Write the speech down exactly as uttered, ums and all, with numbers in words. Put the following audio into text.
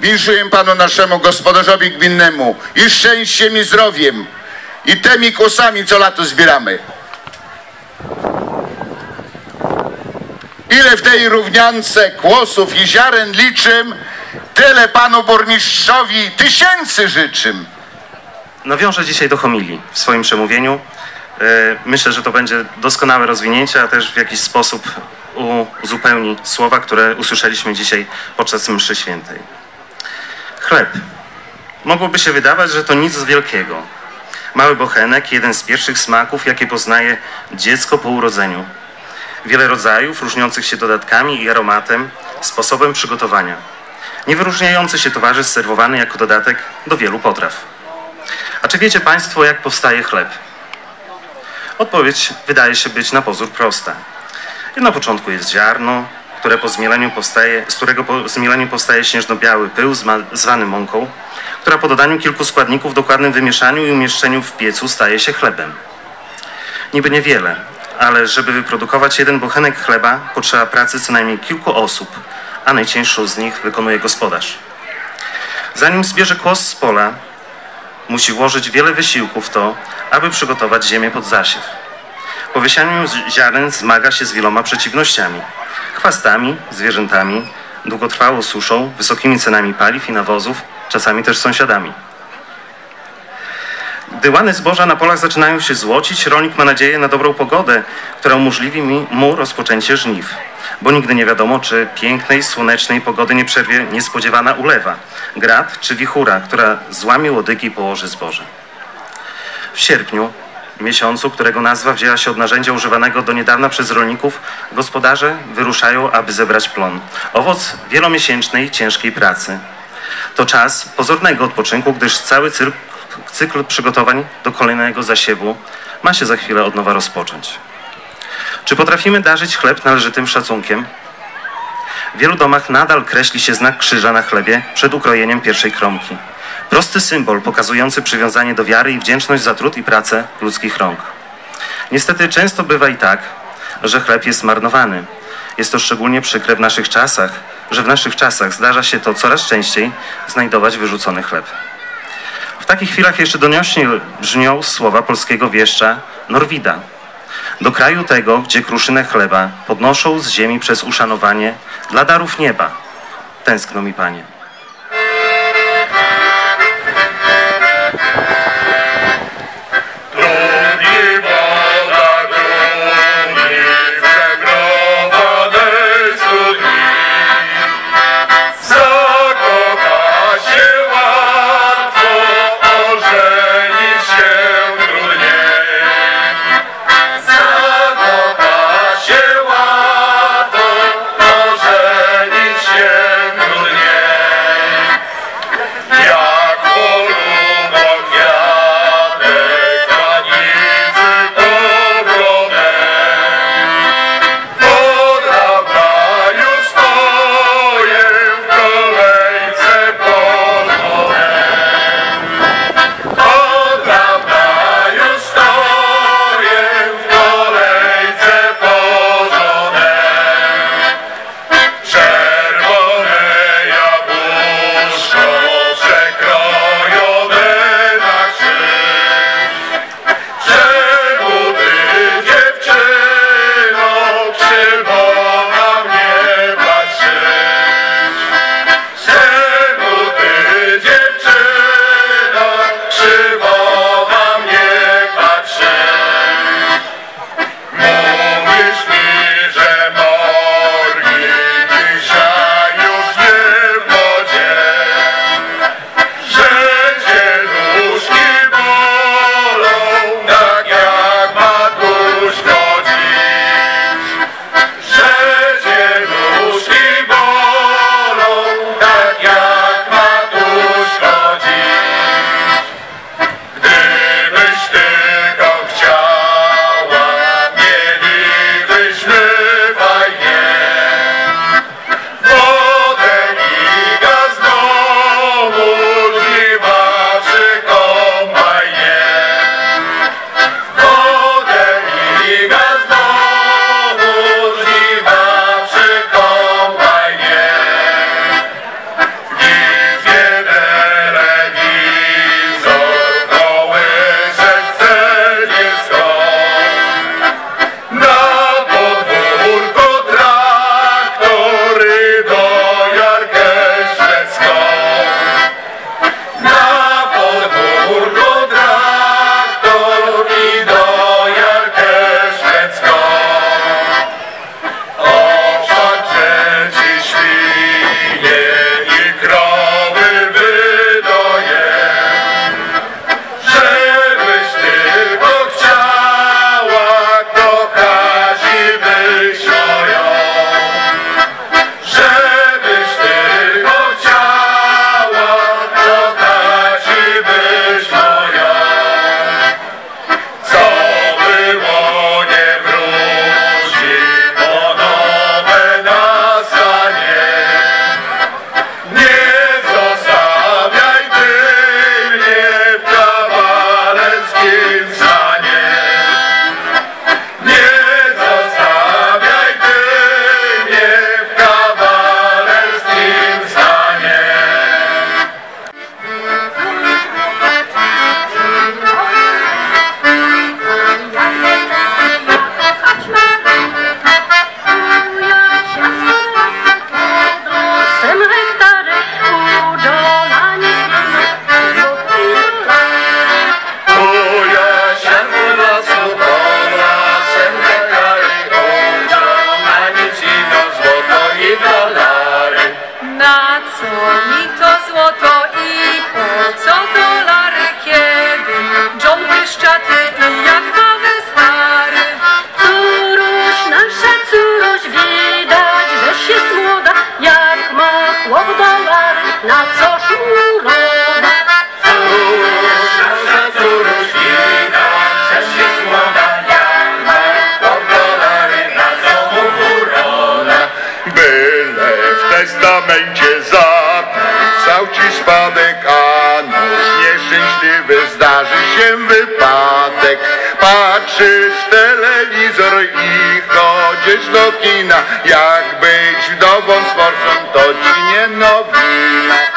winszuję Panu naszemu gospodarzowi gminnemu i szczęściem i zdrowiem i tymi kłosami, co lato zbieramy. Ile w tej równiance kłosów i ziaren liczym, tyle Panu burmistrzowi tysięcy życzym. Nawiążę dzisiaj do homilii w swoim przemówieniu. Myślę, że to będzie doskonałe rozwinięcie, a też w jakiś sposób uzupełni słowa, które usłyszeliśmy dzisiaj podczas mszy świętej. Chleb. Mogłoby się wydawać, że to nic wielkiego. Mały bochenek, jeden z pierwszych smaków, jakie poznaje dziecko po urodzeniu. Wiele rodzajów, różniących się dodatkami i aromatem, sposobem przygotowania. Niewyróżniający się towarzysz serwowany jako dodatek do wielu potraw. A czy wiecie Państwo, jak powstaje chleb? Odpowiedź wydaje się być na pozór prosta. Na początku jest ziarno, które po zmieleniu powstaje, z którego po zmieleniu powstaje śnieżno-biały pył zwany mąką, która po dodaniu kilku składników, dokładnym wymieszaniu i umieszczeniu w piecu staje się chlebem. Niby niewiele, ale żeby wyprodukować jeden bochenek chleba, potrzeba pracy co najmniej kilku osób, a najcięższą z nich wykonuje gospodarz. Zanim zbierze kłos z pola, musi włożyć wiele wysiłku w to, aby przygotować ziemię pod zasiew. Po wysianiu ziaren zmaga się z wieloma przeciwnościami. Chwastami, zwierzętami, długotrwałą suszą, wysokimi cenami paliw i nawozów, czasami też sąsiadami. Gdy łany zboża na polach zaczynają się złocić, rolnik ma nadzieję na dobrą pogodę, która umożliwi mu rozpoczęcie żniw. Bo nigdy nie wiadomo, czy pięknej, słonecznej pogody nie przerwie niespodziewana ulewa, grad czy wichura, która złamie łodygi i położy zboże. W sierpniu, miesiącu, którego nazwa wzięła się od narzędzia używanego do niedawna przez rolników, gospodarze wyruszają, aby zebrać plon. Owoc wielomiesięcznej, ciężkiej pracy. To czas pozornego odpoczynku, gdyż cały cykl, cykl przygotowań do kolejnego zasiewu ma się za chwilę od nowa rozpocząć. Czy potrafimy darzyć chleb należytym szacunkiem? W wielu domach nadal kreśli się znak krzyża na chlebie przed ukrojeniem pierwszej kromki. Prosty symbol pokazujący przywiązanie do wiary i wdzięczność za trud i pracę ludzkich rąk. Niestety często bywa i tak, że chleb jest zmarnowany. Jest to szczególnie przykre w naszych czasach, że w naszych czasach zdarza się to coraz częściej znajdować wyrzucony chleb. W takich chwilach jeszcze donośnie brzmią słowa polskiego wieszcza Norwida. Do kraju tego, gdzie kruszynę chleba podnoszą z ziemi przez uszanowanie dla darów nieba. Tęskno mi, Panie. Się czasem wypadek. Patrzysz w telewizor i chodzisz do kina. Jak być wdową z forsą, to ci nie nowina.